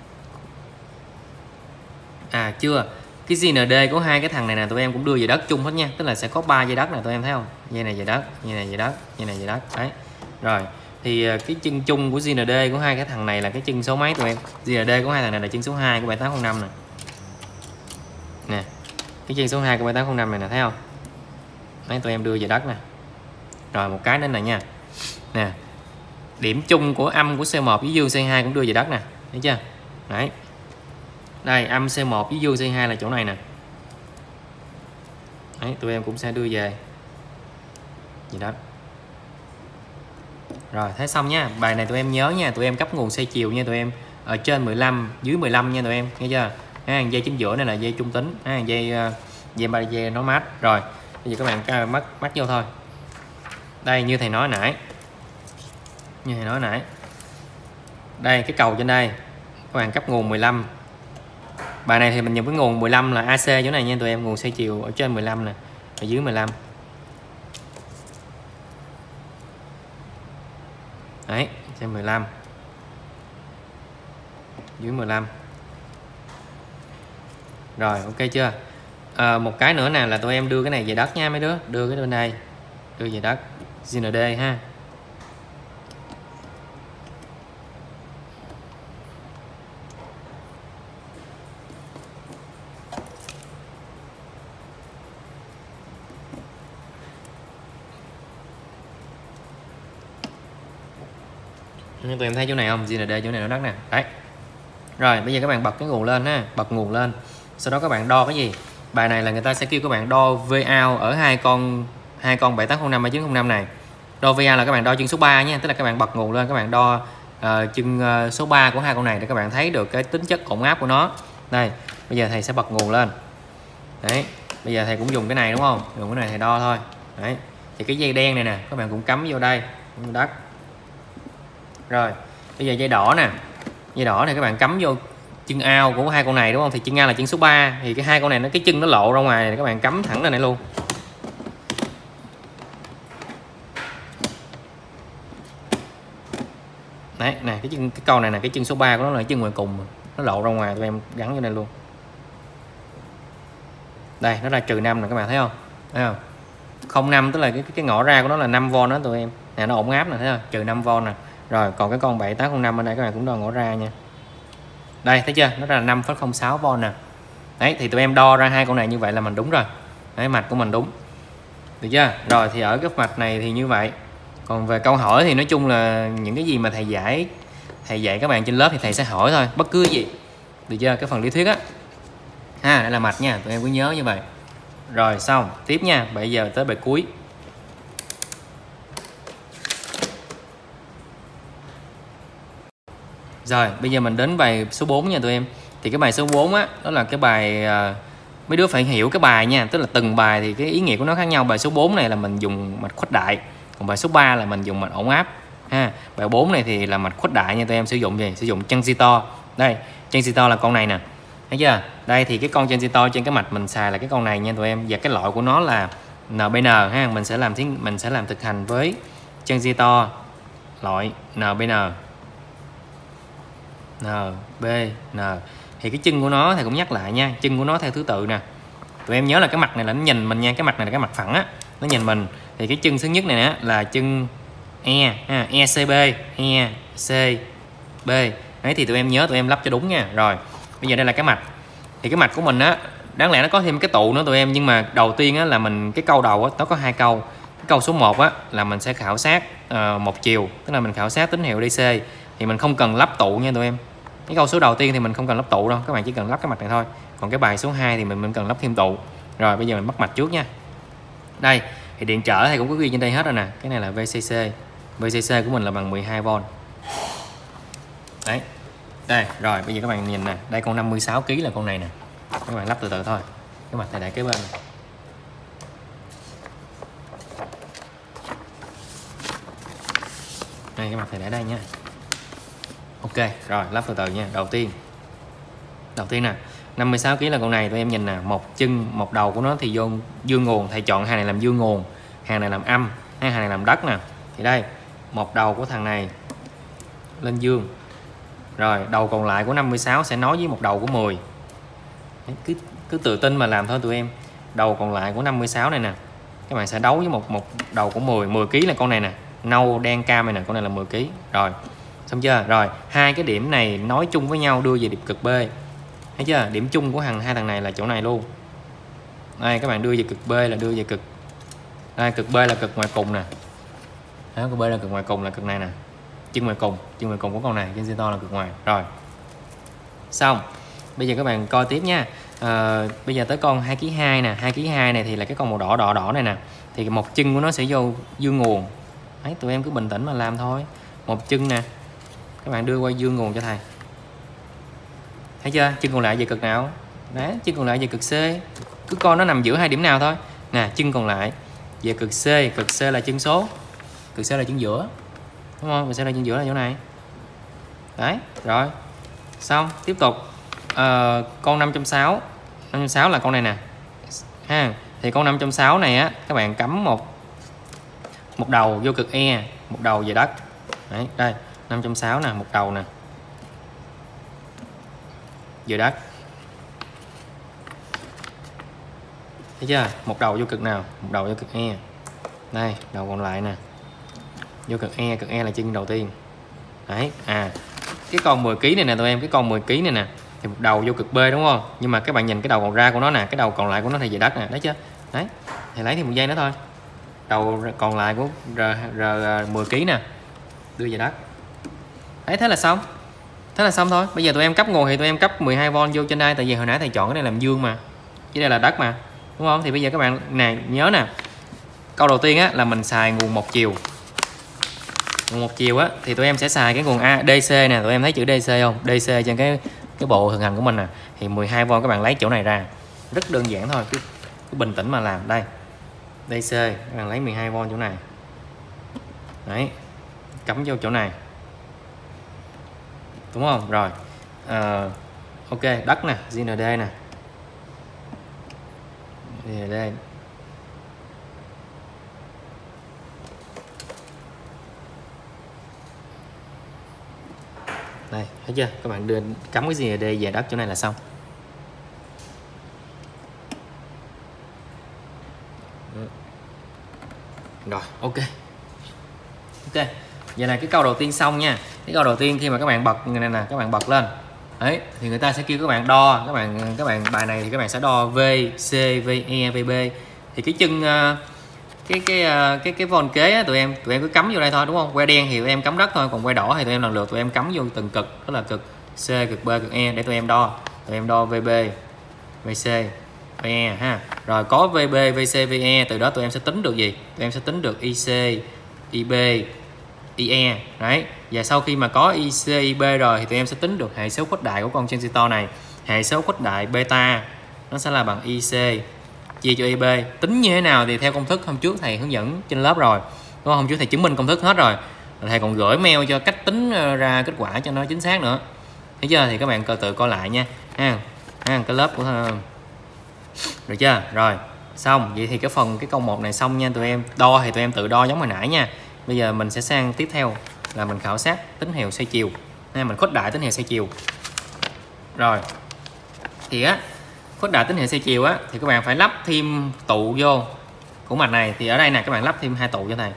à chưa. Cái giê en đê của hai cái thằng này nè tụi em cũng đưa về đất chung hết nha, tức là sẽ có ba dây đất này, tụi em thấy không? Dây này về đất, dây này về đất, dây này về đất. Đấy. Rồi, thì cái chân chung của giê en đê của hai cái thằng này là cái chân số mấy tụi em? giê en đê của hai thằng này là chân số hai của bảy tám không năm nè. Nè. Cái chân số hai của bảy tám không năm này nè, thấy không? Đấy, tụi em đưa về đất nè. Rồi một cái nữa này nha. Nè. Điểm chung của âm của xê một với dương xê hai cũng đưa về đất nè, thấy chưa? Đấy. Đây, âm xê một với dương xê hai là chỗ này nè. Đấy, tụi em cũng sẽ đưa về gì đó. Rồi, thấy xong nha. Bài này tụi em nhớ nha, tụi em cấp nguồn xoay chiều nha tụi em. Ở trên mười lăm, dưới mười lăm nha tụi em, nghe chưa? Ha, dây chính giữa này là dây trung tính, ha, dây dây ba dây nó mát. Rồi, bây giờ các bạn mắt mắt vô thôi. Đây như thầy nói nãy. Như thầy nói nãy. Đây cái cầu trên đây. Các bạn cấp nguồn mười lăm. Bài này thì mình dùng cái nguồn mười lăm là a xê chỗ này nha tụi em, nguồn xoay chiều ở trên mười lăm nè, ở dưới mười lăm. Đấy, trên mười lăm. Dưới mười lăm. Rồi, ok chưa? À, một cái nữa nè là tụi em đưa cái này về đất nha mấy đứa, đưa cái bên đây, đưa về đất giê en đê ha. Tụi em thấy chỗ này không? giê en đê chỗ này nó đất nè. Đấy. Rồi, bây giờ các bạn bật cái nguồn lên ha, bật nguồn lên. Sau đó các bạn đo cái gì? Bài này là người ta sẽ kêu các bạn đo V out ở hai con hai con bảy tám không năm, bảy chín không năm này. Đo V out là các bạn đo chân số ba nha, tức là các bạn bật nguồn lên, các bạn đo uh, chân uh, số ba của hai con này để các bạn thấy được cái tính chất ổn áp của nó. Đây, bây giờ thầy sẽ bật nguồn lên. Đấy, bây giờ thầy cũng dùng cái này đúng không? Dùng cái này thầy đo thôi. Đấy. Thì cái dây đen này nè, các bạn cũng cắm vô đây, đất. Rồi, bây giờ dây đỏ nè. Dây đỏ này các bạn cắm vô chân ao của hai con này đúng không? Thì chân ao là chân số ba, thì cái hai con này nó cái chân nó lộ ra ngoài này, các bạn cắm thẳng lên này luôn. Đấy, nè cái chân cái câu này là cái chân số ba của nó là cái chân ngoài cùng, nó lộ ra ngoài, tụi em gắn vô đây luôn. Đây, nó ra trừ năm nè các bạn thấy không? Thấy không? không năm tức là cái cái ngõ ra của nó là năm vôn đó tụi em. Nè nó ổn áp nè, thấy không? Trừ năm vôn nè. Rồi còn cái con bảy tám không năm bên đây các bạn cũng đo ngõ ra nha. Đây thấy chưa, nó là năm phẩy không sáu V nè. Đấy thì tụi em đo ra hai con này như vậy là mình đúng rồi. Đấy, mạch của mình đúng, được chưa? Rồi thì ở cái mạch này thì như vậy. Còn về câu hỏi thì nói chung là những cái gì mà thầy giải thầy dạy các bạn trên lớp thì thầy sẽ hỏi thôi, bất cứ gì, được chưa? Cái phần lý thuyết á ha, đây là mạch nha, tụi em cứ nhớ như vậy. Rồi xong tiếp nha, bây giờ tới bài cuối. Rồi bây giờ mình đến bài số bốn nha tụi em. Thì cái bài số bốn á, đó là cái bài uh, mấy đứa phải hiểu cái bài nha, tức là từng bài thì cái ý nghĩa của nó khác nhau. Bài số bốn này là mình dùng mạch khuếch đại, còn bài số ba là mình dùng mạch ổn áp ha. Bài bốn này thì là mạch khuếch đại nha tụi em, sử dụng gì? Sử dụng transistor. Đây, transistor là con này nè, thấy chưa? Đây thì cái con transistor trên cái mạch mình xài là cái con này nha tụi em, và cái loại của nó là en bê en ha. Mình sẽ làm tiếng mình sẽ làm thực hành với transistor loại en bê en. en bê en thì cái chân của nó thì cũng nhắc lại nha, chân của nó theo thứ tự nè. Tụi em nhớ là cái mặt này là nó nhìn mình nha, cái mặt này là cái mặt phẳng á, nó nhìn mình. Thì cái chân thứ nhất này á là chân E ha, e xê bê, e xê bê. Đấy thì tụi em nhớ tụi em lắp cho đúng nha. Rồi bây giờ đây là cái mạch. Thì cái mạch của mình á, đáng lẽ nó có thêm cái tụ nữa tụi em, nhưng mà đầu tiên á là mình cái câu đầu á nó có hai câu. Cái câu số một á là mình sẽ khảo sát uh, một chiều, tức là mình khảo sát tín hiệu đê xê, thì mình không cần lắp tụ nha tụi em. Cái câu số đầu tiên thì mình không cần lắp tụ đâu, các bạn chỉ cần lắp cái mạch này thôi. Còn cái bài số hai thì mình mình cần lắp thêm tụ. Rồi bây giờ mình bắt mạch trước nha. Đây thì điện trở thì cũng có ghi trên đây hết rồi nè. Cái này là vê xê xê, vê xê xê của mình là bằng mười hai V. Đấy, đây rồi bây giờ các bạn nhìn nè, đây con năm mươi sáu ki lô gam là con này nè, các bạn lắp từ từ thôi. Cái mạch này để kế bên này. Đây cái mặt này để đây nha. Ok rồi, lắp từ từ nha. Đầu tiên đầu tiên nè, năm mươi sáu ki lô gam là con này, tụi em nhìn nè, một chân một đầu của nó thì vô dương nguồn, thầy chọn hàng này làm dương nguồn, hàng này làm âm, hai hàng này làm đất nè. Thì đây một đầu của thằng này lên dương, rồi đầu còn lại của năm mươi sáu sẽ nối với một đầu của mười. Đấy, cứ cứ tự tin mà làm thôi tụi em. Đầu còn lại của năm mươi sáu này nè, các bạn sẽ đấu với một một đầu của mười, mười ki lô gam là con này nè, nâu đen cam này nè, con này là mười ki lô gam. Rồi xong chưa? Rồi hai cái điểm này nối chung với nhau đưa về điểm cực B, thấy chưa? Điểm chung của hàng hai thằng này là chỗ này luôn. Đây các bạn đưa về cực B là đưa về cực, đây cực B là cực ngoài cùng nè. Đó, cực B là cực ngoài cùng là cực này nè, chân ngoài cùng, chân ngoài cùng của con này, chân xe to là cực ngoài. Rồi xong bây giờ các bạn coi tiếp nha. À, bây giờ tới con hai ki lô gam hai nè, hai ki lô gam hai này thì là cái con màu đỏ đỏ đỏ này nè, thì một chân của nó sẽ vô dương nguồn. Đấy, tụi em cứ bình tĩnh mà làm thôi. Một chân nè, các bạn đưa qua dương nguồn cho thầy, thấy chưa? Chân còn lại về cực nào? Đấy, chân còn lại về cực C, cứ coi nó nằm giữa hai điểm nào thôi nè. Chân còn lại về cực C, cực C là chân số, cực C là chân giữa, đúng không? Cực C là chân giữa là chỗ này. Đấy, rồi xong tiếp tục. À, con năm trăm sáu mươi, năm trăm sáu mươi là con này nè ha. Thì con năm trăm sáu mươi này á, các bạn cắm một một đầu vô cực E, một đầu về đất. Đấy, đây năm trăm sáu mươi nè, một đầu nè về đất, thấy chưa? Một đầu vô cực nào? Một đầu vô cực E. Đây đầu còn lại nè vô cực E, cực E là chân đầu tiên. Đấy, à cái con mười ki lô gam này nè tụi em, cái con mười ki lô gam này nè thì một đầu vô cực B đúng không? Nhưng mà các bạn nhìn cái đầu còn ra của nó nè, cái đầu còn lại của nó thì về đất nè, đấy chưa? Đấy thì lấy thêm một giây nữa thôi, đầu còn lại của R, R mười ki lô gam nè đưa về đất. Đấy, thế là xong, thế là xong thôi. Bây giờ tụi em cấp nguồn thì tụi em cấp mười hai V vô trên đây, tại vì hồi nãy thầy chọn cái này làm dương mà, chứ đây là đất mà, đúng không? Thì bây giờ các bạn này nhớ nè, câu đầu tiên á là mình xài nguồn một chiều. Nguồn một chiều á thì tụi em sẽ xài cái nguồn A, đê xê nè, tụi em thấy chữ đê xê không? đê xê trên cái cái bộ thực hành của mình nè, thì mười hai V các bạn lấy chỗ này ra, rất đơn giản thôi, cứ, cứ bình tĩnh mà làm. Đây đê xê các bạn lấy mười hai V chỗ này, đấy cắm vô chỗ này, đúng không? Rồi à, ok, đất nè, giê en đê nè, giê en đê đây, thấy chưa? Các bạn đưa cắm cái giê en đê về đất chỗ này là xong. Rồi ok, ok, vậy là cái câu đầu tiên xong nha. Cái câu đầu tiên khi mà các bạn bật này nè, các bạn bật lên Đấy, thì người ta sẽ kêu các bạn đo, các bạn các bạn bài này thì các bạn sẽ đo V, C, V E, V B. Thì cái chân cái cái cái cái von kế á, tụi em tụi em cứ cắm vô đây thôi đúng không? Que đen thì tụi em cắm đất thôi, còn que đỏ thì tụi em lần lượt tụi em cắm vô từng cực, đó là cực C, cực B, cực E để tụi em đo. Tụi em đo vê bê, vê xê, vê e ha. Rồi có vê bê, vê xê, vê e, từ đó tụi em sẽ tính được gì? Tụi em sẽ tính được i xê, i bê, i e. Đấy. Và sau khi mà có i xê, i bê rồi thì tụi em sẽ tính được hệ số khuếch đại của con transistor này. Hệ số khuếch đại beta nó sẽ là bằng i xê chia cho i bê. Tính như thế nào thì theo công thức hôm trước thầy hướng dẫn trên lớp rồi. Đúng không? Hôm trước thầy chứng minh công thức hết rồi. Thầy còn gửi mail cho cách tính ra kết quả cho nó chính xác nữa. Thấy chưa? Thì các bạn cơ tự coi lại nha. Ha. Ha, cái lớp của được chưa? Rồi, xong. Vậy thì cái phần cái câu một này xong nha tụi em. Đo thì tụi em tự đo giống hồi nãy nha. Bây giờ mình sẽ sang tiếp theo là mình khảo sát tín hiệu xoay chiều. Nên mình khuếch đại tín hiệu xoay chiều. Rồi. Thì á, khuếch đại tín hiệu xoay chiều á thì các bạn phải lắp thêm tụ vô của mạch này. Thì ở đây nè các bạn lắp thêm hai tụ cho thầy.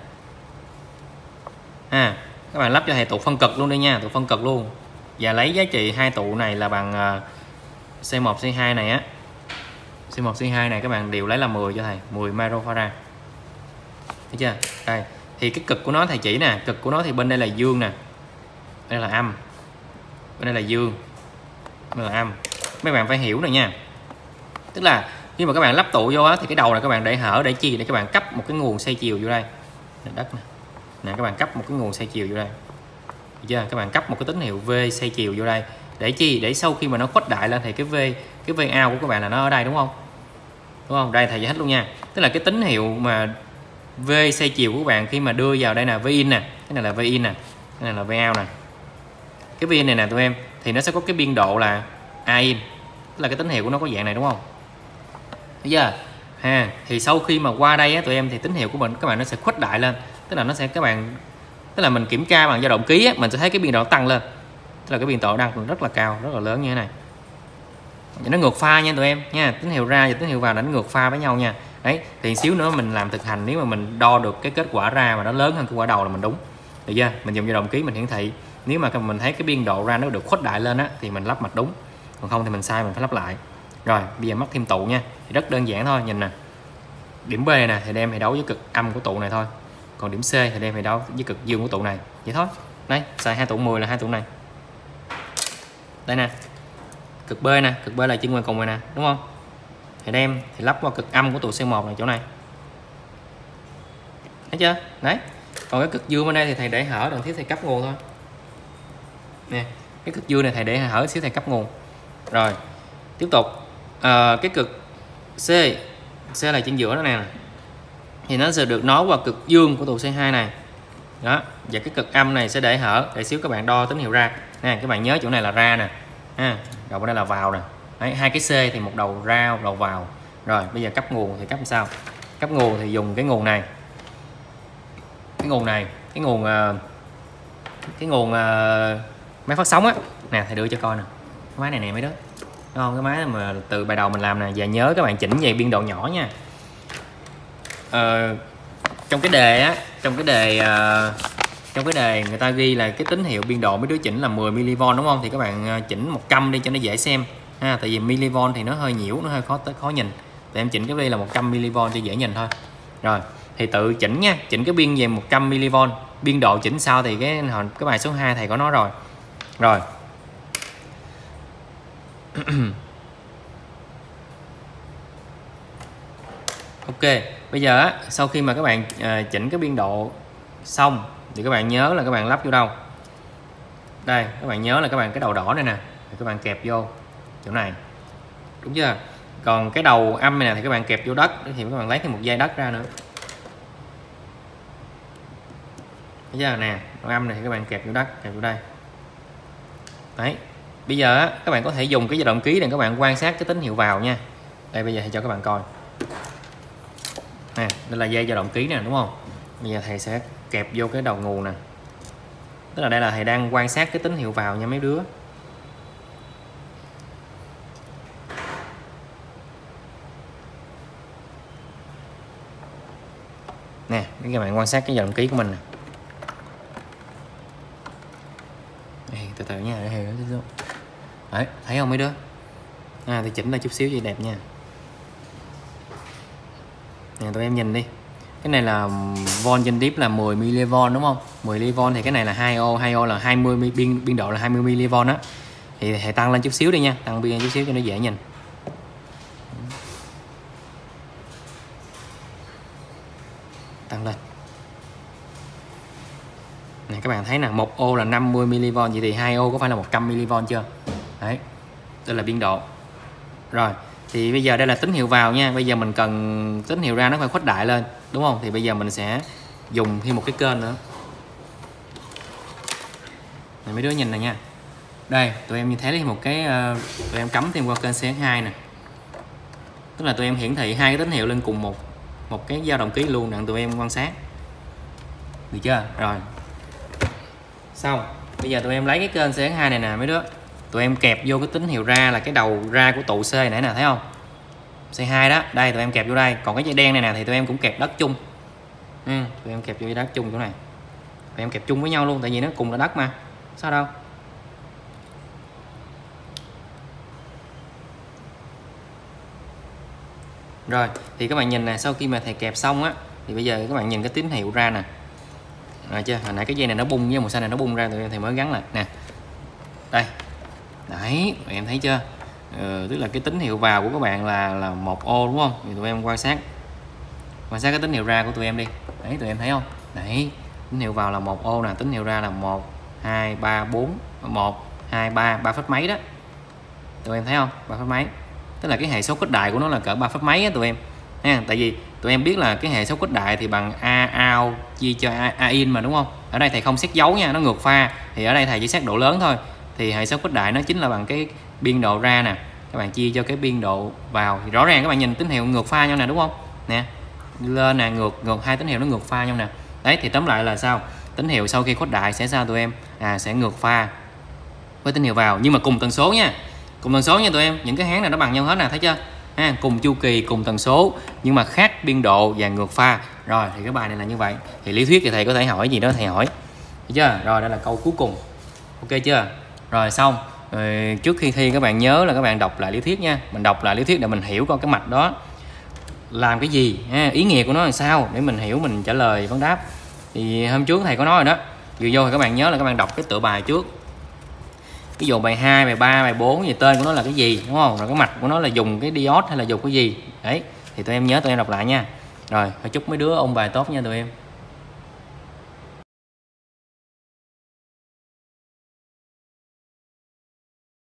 Ha, các bạn lắp cho thầy tụ phân cực luôn đi nha, tụ phân cực luôn. Và lấy giá trị hai tụ này là bằng C một, C hai này á. C một, C hai này các bạn đều lấy là mười cho thầy, mười microfarad. Thấy chưa? Đây, thì cái cực của nó thầy chỉ nè, cực của nó thì bên đây là dương nè. Đây là âm. Bên đây là dương. Đây là âm. Mấy bạn phải hiểu này nha. Tức là khi mà các bạn lắp tụ vô á thì cái đầu này các bạn để hở để chi? Để các bạn cấp một cái nguồn xoay chiều vô đây. Đất nè. Nè các bạn cấp một cái nguồn xoay chiều vô đây. Được chưa? Các bạn cấp một cái tín hiệu V xoay chiều vô đây. Để chi? Để sau khi mà nó khuếch đại lên thì cái V cái V out của các bạn là nó ở đây đúng không? Đúng không? Đây thầy giải thích luôn nha. Tức là cái tín hiệu mà V xoay chiều của các bạn khi mà đưa vào đây là V in nè, cái này là V in nè, cái này là V out nè. Cái V in này nè tụi em thì nó sẽ có cái biên độ là A in. Tức là cái tín hiệu của nó có dạng này đúng không? Thấy chưa? Ha, thì sau khi mà qua đây á tụi em thì tín hiệu của mình các bạn nó sẽ khuếch đại lên. Tức là nó sẽ các bạn tức là mình kiểm tra bằng dao động ký á, mình sẽ thấy cái biên độ tăng lên. Tức là cái biên độ tăng rất là cao, rất là lớn như thế này. Nó ngược pha nha tụi em nha, tín hiệu ra và tín hiệu vào đánh ngược pha với nhau nha. Đấy, thì xíu nữa mình làm thực hành nếu mà mình đo được cái kết quả ra mà nó lớn hơn kết quả đầu là mình đúng. Được chưa? Mình dùng dao động ký mình hiển thị. Nếu mà mình thấy cái biên độ ra nó được khuếch đại lên á thì mình lắp mạch đúng. Còn không thì mình sai mình phải lắp lại. Rồi, bây giờ mắc thêm tụ nha. Thì rất đơn giản thôi, nhìn nè. Điểm B này nè thì đem thì đấu với cực âm của tụ này thôi. Còn điểm C thì đem thì đấu với cực dương của tụ này. Vậy thôi. Đây, xài hai tụ mười là hai tụ này. Đây nè. Cực B nè, cực B là chân ngoài cùng này nè, đúng không? Thì đem thì lắp qua cực âm của tụ C một này chỗ này. Thấy chưa? Đấy. Còn cái cực dương bên đây thì thầy để hở, đằng thiếu thầy cấp nguồn thôi. Nè, cái cực dương này thầy để hở xíu thầy cấp nguồn. Rồi. Tiếp tục. À, cái cực C, C là trên giữa đó nè. Thì nó sẽ được nối qua cực dương của tụ C hai này. Đó, và cái cực âm này sẽ để hở để xíu các bạn đo tín hiệu ra. Nè, các bạn nhớ chỗ này là ra nè. Ha, đầu bên đây là vào nè. Đấy, hai cái C thì một đầu ra, một đầu vào. Rồi, bây giờ cấp nguồn thì cấp làm sao? Cấp nguồn thì dùng cái nguồn này. Cái nguồn này, cái nguồn cái nguồn máy phát sóng á. Nè, thầy đưa cho coi nè. Cái máy này nè mấy đứa. Đúng không? Cái máy mà từ bài đầu mình làm nè, và nhớ các bạn chỉnh về biên độ nhỏ nha. Ờ, trong cái đề á, trong cái đề uh, trong cái đề người ta ghi là cái tín hiệu biên độ mấy đứa chỉnh là mười mi-li-vôn đúng không? Thì các bạn chỉnh một trăm đi cho nó dễ xem ha, tại vì mi-li-vôn thì nó hơi nhiễu, nó hơi khó khó nhìn. Thì em chỉnh cái đây là một trăm mi-li-vôn cho dễ nhìn thôi. Rồi, thì tự chỉnh nha, chỉnh cái biên về một trăm mi-li-vôn, biên độ chỉnh sao thì cái cái bài số hai thầy có nói rồi. Rồi. Ok, bây giờ á, sau khi mà các bạn uh, chỉnh cái biên độ xong thì các bạn nhớ là các bạn lắp vô đâu? Đây, các bạn nhớ là các bạn cái đầu đỏ này nè, thì các bạn kẹp vô chỗ này. Đúng chưa? Còn cái đầu âm này nè thì các bạn kẹp vô đất, thì các bạn lấy thêm một dây đất ra nữa. Thấy chưa nè, đầu âm này thì các bạn kẹp vô đất, kẹp vô đây. Đấy. Bây giờ á, các bạn có thể dùng cái dao động ký để các bạn quan sát cái tín hiệu vào nha. Đây bây giờ thì cho các bạn coi. Nè, đây là dây dao động ký nè đúng không? Bây giờ thầy sẽ kẹp vô cái đầu nguồn nè. Tức là đây là thầy đang quan sát cái tín hiệu vào nha mấy đứa. Nè, các bạn quan sát cái dao động ký của mình nè. Đây, từ từ nha, để thầy Đấy, thấy không mấy đứa? À, thì chỉnh lại chút xíu cho đẹp nha. Nè tụi em nhìn đi, cái này là von trên tiếp là mười mi-li-vôn đúng không? mười mi-li-vôn thì cái này là hai ô, hai ô là hai mươi, biên biên độ là hai mươi mi-li-vôn á. Thì hãy tăng lên chút xíu đi nha, tăng biên chút xíu cho nó dễ nhìn. Tăng lên. Này các bạn thấy nè, một ô là năm mươi mi-li-vôn, vậy thì hai ô có phải là một trăm mi-li-vôn chưa? Đấy. Đây là biên độ. Rồi, thì bây giờ đây là tín hiệu vào nha. Bây giờ mình cần tín hiệu ra nó phải khuếch đại lên, đúng không? Thì bây giờ mình sẽ dùng thêm một cái kênh nữa. Này, mấy đứa nhìn này nha. Đây, tụi em như thấy thêm một cái uh, tụi em cắm thêm qua kênh xê ét hai nè. Tức là tụi em hiển thị hai cái tín hiệu lên cùng một một cái dao động ký luôn, đặng tụi em quan sát. Được chưa? Rồi. Xong, bây giờ tụi em lấy cái kênh xê ét hai này nè mấy đứa. Tụi em kẹp vô cái tín hiệu ra là cái đầu ra của tụ C nãy nè, thấy không? xê hai đó, đây tụi em kẹp vô đây. Còn cái dây đen này nè thì tụi em cũng kẹp đất chung. Ừ, tụi em kẹp vô đất chung chỗ này. Tụi em kẹp chung với nhau luôn, tại vì nó cùng là đất mà. Sao đâu? Rồi, thì các bạn nhìn nè, sau khi mà thầy kẹp xong á thì bây giờ các bạn nhìn cái tín hiệu ra nè. Rồi chưa? Hồi nãy cái dây này nó bung với màu xanh này nó bung ra, tụi em thì mới gắn lại nè. Đây. Đấy, tụi em thấy chưa? Ừ, tức là cái tín hiệu vào của các bạn là là một ô đúng không? Thì tụi em quan sát quan sát cái tín hiệu ra của tụi em đi. Đấy, tụi em thấy không? Đấy, tín hiệu vào là một ô nè, tín hiệu ra là một, hai, ba, bốn, một, hai, ba, ba phút mấy đó. Tụi em thấy không? ba phút mấy. Tức là cái hệ số khuếch đại của nó là cỡ ba phút mấy á tụi em. Ha, tại vì tụi em biết là cái hệ số khuếch đại thì bằng A out chia cho A, A in mà đúng không? Ở đây thầy không xét dấu nha, nó ngược pha. Thì ở đây thầy chỉ xét độ lớn thôi. Thì hệ số khuếch đại nó chính là bằng cái biên độ ra nè, các bạn chia cho cái biên độ vào. Thì rõ ràng các bạn nhìn tín hiệu ngược pha nhau nè đúng không? Nè, lên nè, ngược ngược hai tín hiệu nó ngược pha nhau nè. Đấy, thì tóm lại là sao? Tín hiệu sau khi khuếch đại sẽ sao tụi em? À, sẽ ngược pha với tín hiệu vào, nhưng mà cùng tần số nha. Cùng tần số nha tụi em, những cái háng này nó bằng nhau hết nè, thấy chưa? Ha, cùng chu kỳ, cùng tần số nhưng mà khác biên độ và ngược pha. Rồi thì cái bài này là như vậy. Thì lý thuyết thì thầy có thể hỏi gì đó thầy hỏi. Thấy chưa? Rồi đây là câu cuối cùng. Ok chưa? Rồi xong. Rồi, trước khi thi các bạn nhớ là các bạn đọc lại lý thuyết nha. Mình đọc lại lý thuyết để mình hiểu coi cái mạch đó làm cái gì, ha, ý nghĩa của nó là sao để mình hiểu mình trả lời vấn đáp. Thì hôm trước thầy có nói rồi đó. Vừa vô thì các bạn nhớ là các bạn đọc cái tựa bài trước. Ví dụ bài hai, bài ba, bài bốn gì tên của nó là cái gì đúng không? Rồi cái mạch của nó là dùng cái diode hay là dùng cái gì. Đấy, thì tụi em nhớ tụi em đọc lại nha. Rồi, chúc mấy đứa ôn bài tốt nha tụi em.